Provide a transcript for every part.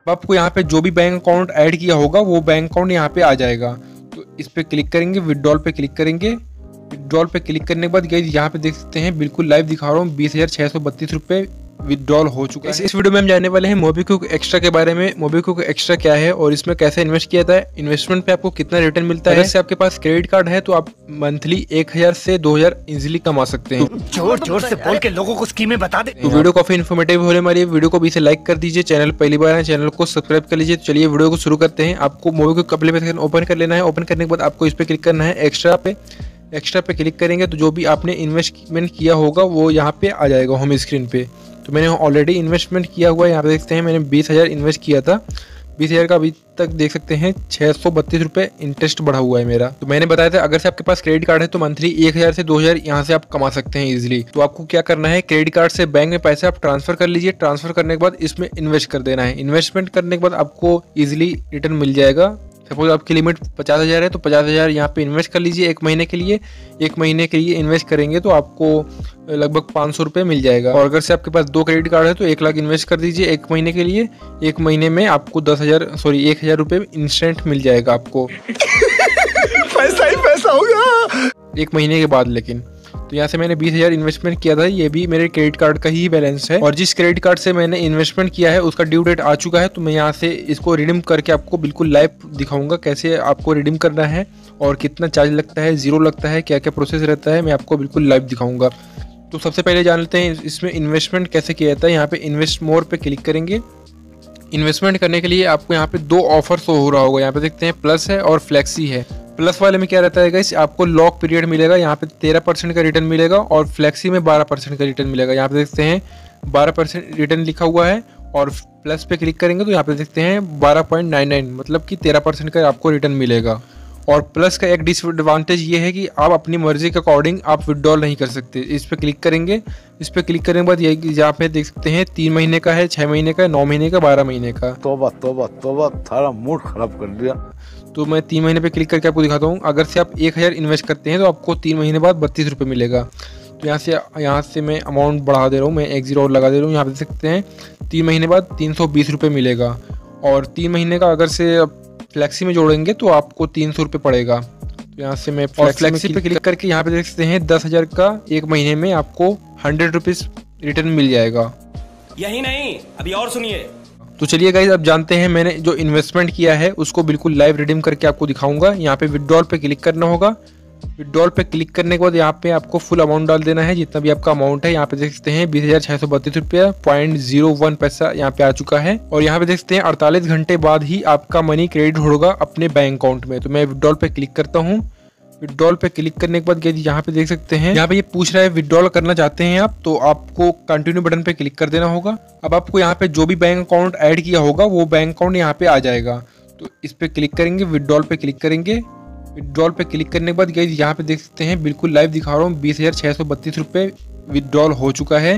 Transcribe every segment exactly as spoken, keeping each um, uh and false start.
अब आपको यहाँ पे जो भी बैंक अकाउंट ऐड किया होगा वो बैंक अकाउंट यहाँ पे आ जाएगा। तो इस पे क्लिक करेंगे, विड्रॉल पे क्लिक करेंगे। विड्रॉल पे क्लिक करने के बाद गाइस यहाँ पे देख सकते हैं बिल्कुल लाइव दिखा रहा हूँ बीस हजार छह सौ बत्तीस रुपए विड्रॉल हो चुका है। इस वीडियो में हम जानने वाले हैं मोबीक्विक एक्स्ट्रा के बारे में। मोबीक्विक एक्स्ट्रा क्या है और इसमें कैसे इन्वेस्ट किया जाता है, इन्वेस्टमेंट पे आपको कितना रिटर्न मिलता है। अगर से आपके पास क्रेडिट कार्ड है तो आप मंथली एक हजार से दो हजार इजिली कमा सकते हैं। जोर जोर से बोल के लोगों को स्कीमें बता दे। तो वीडियो काफी इन्फॉर्मेटिव होने वाली है। वीडियो को भी से लाइक कर दीजिए, चैनल पहली बार है चैनल को सब्सक्राइब कर लीजिए। चलिए वीडियो को शुरू करते हैं। आपको मोबीक्विक एप्लीकेशन ओपन कर लेना है। ओपन करने के बाद आपको इस पे क्लिक करना है एक्स्ट्रा पे। एक्स्ट्रा पे क्लिक करेंगे तो जो भी आपने इन्वेस्टमेंट किया होगा वो यहाँ पे आ जाएगा होम स्क्रीन पे। तो मैंने ऑलरेडी इन्वेस्टमेंट किया हुआ है। यहाँ पे देखते हैं मैंने बीस हज़ार इन्वेस्ट किया था। बीस हज़ार का अभी तक देख सकते हैं छः सौ बत्तीस रुपये इंटरेस्ट बढ़ा हुआ है मेरा। तो मैंने बताया था अगर से आपके पास क्रेडिट कार्ड है तो मंथली एक हज़ार से दो हज़ार यहाँ से आप कमा सकते हैं इजीली। तो आपको क्या करना है, क्रेडिट कार्ड से बैंक में पैसे आप ट्रांसफर कर लीजिए। ट्रांसफर करने के बाद इसमें इन्वेस्ट कर देना है। इन्वेस्टमेंट करने के बाद आपको ईजिली रिटर्न मिल जाएगा। सपोज आपकी लिमिट पचास हज़ार है तो पचास हज़ार यहाँ पे इन्वेस्ट कर लीजिए एक महीने के लिए। एक महीने के लिए इन्वेस्ट करेंगे तो आपको लगभग पाँच सौ रुपये मिल जाएगा। और अगर से आपके पास दो क्रेडिट कार्ड है तो एक लाख इन्वेस्ट कर दीजिए एक महीने के लिए। एक महीने में आपको दस हज़ार सॉरी एक हज़ार रुपये इंस्टेंट मिल जाएगा आपको। पैसा ही पैसा होगा एक महीने के बाद। लेकिन तो यहाँ से मैंने बीस हज़ार इन्वेस्टमेंट किया था, ये भी मेरे क्रेडिट कार्ड का ही बैलेंस है। और जिस क्रेडिट कार्ड से मैंने इन्वेस्टमेंट किया है उसका ड्यू डेट आ चुका है। तो मैं यहाँ से इसको रिडीम करके आपको बिल्कुल लाइव दिखाऊंगा कैसे आपको रिडीम करना है और कितना चार्ज लगता है, जीरो लगता है, क्या क्या प्रोसेस रहता है, मैं आपको बिल्कुल लाइव दिखाऊंगा। तो सबसे पहले जान लेते हैं इसमें इन्वेस्टमेंट कैसे किया जाता है। यहाँ पे इन्वेस्ट मोर पे क्लिक करेंगे। इन्वेस्टमेंट करने के लिए आपको यहाँ पे दो ऑफर शो हो रहा होगा। यहाँ पे देखते हैं प्लस है और फ्लेक्सी है। प्लस वाले में क्या रहता है गाइस, आपको लॉक पीरियड मिलेगा, यहाँ पे तेरह परसेंट का रिटर्न मिलेगा। और फ्लेक्सी में बारह परसेंट का रिटर्न मिलेगा। यहाँ पे देखते हैं बारह परसेंट रिटर्न लिखा हुआ है। और प्लस पे क्लिक करेंगे तो यहाँ पे देखते हैं बारह पॉइंट नाइन नाइन मतलब कि तेरह परसेंट का आपको रिटर्न मिलेगा। और प्लस का एक डिसएडवांटेज ये है कि आप अपनी मर्जी के अकॉर्डिंग आप विड्रॉल नहीं कर सकते। इस पर क्लिक करेंगे। इस पर क्लिक करने के बाद ये यहाँ पे देख सकते हैं तीन महीने का है, छः महीने का, नौ महीने का, बारह महीने का। तोबा तोबा तोबा थारा मूड खराब कर दिया। तो मैं तीन महीने पे क्लिक करके आपको दिखाता हूँ। अगर से आप एक हज़ार इन्वेस्ट करते हैं तो आपको तीन महीने बाद बत्तीस रुपये मिलेगा। तो यहाँ से यहाँ से मैं अमाउंट बढ़ा दे रहा हूँ, मैं एक जीरो और लगा दे रहा हूँ। यहाँ पे देख सकते हैं तीन महीने बाद तीन सौ बीस रुपये मिलेगा। और तीन महीने का अगर से फ्लेक्सी में जोड़ेंगे तो आपको तीन सौ रुपये पड़ेगा। तो यहाँ से मैं फ्लेक्सी पे क्लिक करके यहाँ पे देख सकते हैं दस हज़ार का एक महीने में आपको हंड्रेड रुपीज़ रिटर्न मिल जाएगा। यही नहीं, अभी और सुनिए। तो चलिए गाइस अब जानते हैं मैंने जो इन्वेस्टमेंट किया है उसको बिल्कुल लाइव रिडीम करके आपको दिखाऊंगा। यहाँ पे विड्रॉल पे क्लिक करना होगा। विड्रॉल पे क्लिक करने के बाद यहाँ पे आपको फुल अमाउंट डाल देना है, जितना भी आपका अमाउंट है। यहाँ पे देख सकते हैं बीस हजार छह सौ बत्तीस रुपया पॉइंट जीरो वन पैसा यहाँ पे आ चुका है। और यहाँ पे देख सकते हैं अड़तालीस घंटे बाद ही आपका मनी क्रेडिट होगा अपने बैंक अकाउंट में। तो मैं विड्रॉल पे क्लिक करता हूँ। विड्रॉल पे क्लिक करने के बाद यहाँ पे देख सकते हैं यहाँ पे ये पूछ रहा है विड्रॉल करना चाहते हैं आप, तो आपको कंटिन्यू बटन पे क्लिक कर देना होगा। अब आपको यहाँ पे जो भी बैंक अकाउंट ऐड किया होगा वो बैंक अकाउंट यहाँ पे आ जाएगा। तो इस पे क्लिक करेंगे, विड्रॉल पे क्लिक करेंगे। विड्रॉल पे क्लिक करने के बाद गाइस यहाँ पे देख सकते हैं बिल्कुल लाइव दिखा रहा हूँ बीस हजार छह सौ बत्तीस रुपये विड्रॉल हो चुका है।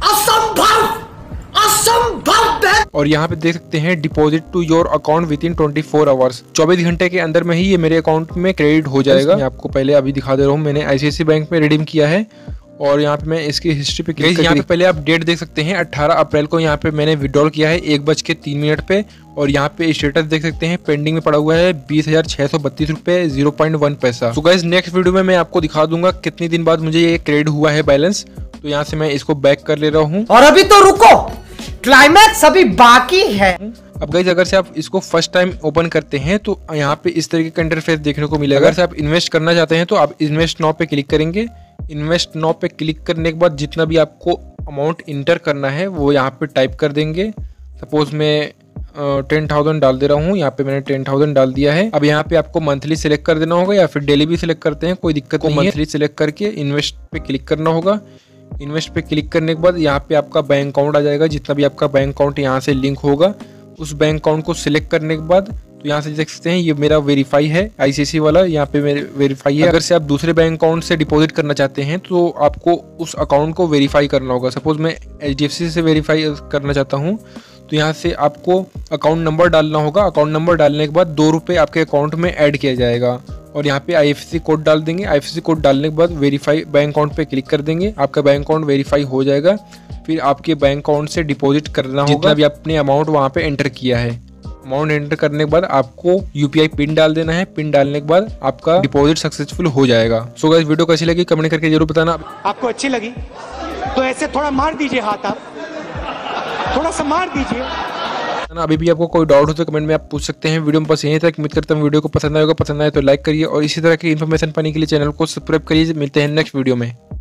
असंभव असंभव। और यहाँ पे देख सकते हैं deposit to your account within twenty four hours, चौबीस घंटे के अंदर में ही ये मेरे अकाउंट में क्रेडिट हो जाएगा। मैं आपको पहले अभी दिखा दे रहा हूँ, मैंने आईसीआईसीआई बैंक में रिडीम किया है। और यहाँ पे मैं इसकी हिस्ट्री पे क्लिक यहाँ पे पहले आप डेट देख सकते हैं अठारह अप्रैल को यहाँ पे मैंने विड्रॉल किया है एक बज के तीन मिनट पे। और यहाँ पे स्टेटस देख सकते हैं पेंडिंग में पड़ा हुआ है बीस हजार छह सौ बत्तीस रुपए जीरो पॉइंट वन पैसा। तो गाइस नेक्स्ट वीडियो में मैं आपको दिखा दूंगा कितने दिन बाद मुझे ये क्रेडिट हुआ है बैलेंस। तो यहाँ से मैं इसको बैक कर ले रहा हूँ। और अभी तो रुको, क्लाइमैक्स अभी बाकी है। अब गाइस अगर से आप इसको फर्स्ट टाइम ओपन करते हैं तो यहाँ पे इस तरीके का इंटरफेस देखने को मिलेगा। अगर से आप इन्वेस्ट करना चाहते हैं तो आप इन्वेस्ट नाउ पे क्लिक करेंगे। इन्वेस्ट नाउ पे क्लिक करने के बाद जितना भी आपको अमाउंट इंटर करना है वो यहाँ पे टाइप कर देंगे। सपोज मैं टेन थाउजेंड डाल दे रहा हूँ, यहाँ पे मैंने टेन थाउजेंड डाल दिया है। अब यहाँ पे आपको मंथली सिलेक्ट कर देना होगा या फिर डेली भी सिलेक्ट करते हैं, कोई दिक्कत नहीं है। मंथली सिलेक्ट करके इन्वेस्ट पे क्लिक करना होगा। इन्वेस्ट पे क्लिक करने के बाद यहाँ पे आपका बैंक अकाउंट आ जाएगा, जितना भी आपका बैंक अकाउंट यहाँ से लिंक होगा उस बैंक अकाउंट को सिलेक्ट करने के बाद तो यहाँ से देख सकते हैं ये मेरा वेरीफाई है आईसीआईसीआई वाला, यहाँ पे मेरे वेरीफाई है। अगर से आप दूसरे बैंक अकाउंट से डिपॉजिट करना चाहते हैं तो आपको उस अकाउंट को वेरीफाई करना होगा। सपोज मैं एचडीएफसी से वेरीफाई करना चाहता हूँ तो यहाँ से आपको अकाउंट नंबर डालना होगा। अकाउंट नंबर डालने के बाद दो रुपये आपके अकाउंट में ऐड किया जाएगा। और यहाँ पे आईएफएससी कोड डाल देंगे। आईएफएससी कोड डालने के बाद वेरीफाई बैंक अकाउंट पे क्लिक कर देंगे, आपका बैंक अकाउंट वेरीफाई हो जाएगा। फिर आपके बैंक अकाउंट से डिपॉजिट करना होगा जितना भी आपने अमाउंट वहाँ पे एंटर किया है। अमाउंट एंटर करने के बाद आपको यूपीआई पिन डाल देना है। पिन डालने के बाद आपका डिपॉजिट सक्सेसफुल हो जाएगा। सो गाइस, वीडियो कैसी लगी कमेंट करके जरूर बताना। आपको अच्छी लगी तो ऐसे थोड़ा मार दीजिए हाथ, आप थोड़ा सा मार दीजिए। अभी भी आपको कोई डाउट हो तो कमेंट में आप पूछ सकते हैं। वीडियो में बस यहीं तक। उम्मीद करता हूँ वीडियो को पसंद आएगा। पसंद आए तो लाइक करिए और इसी तरह की इन्फॉर्मेशन पाने के लिए चैनल को सब्सक्राइब करिए। मिलते हैं नेक्स्ट वीडियो में।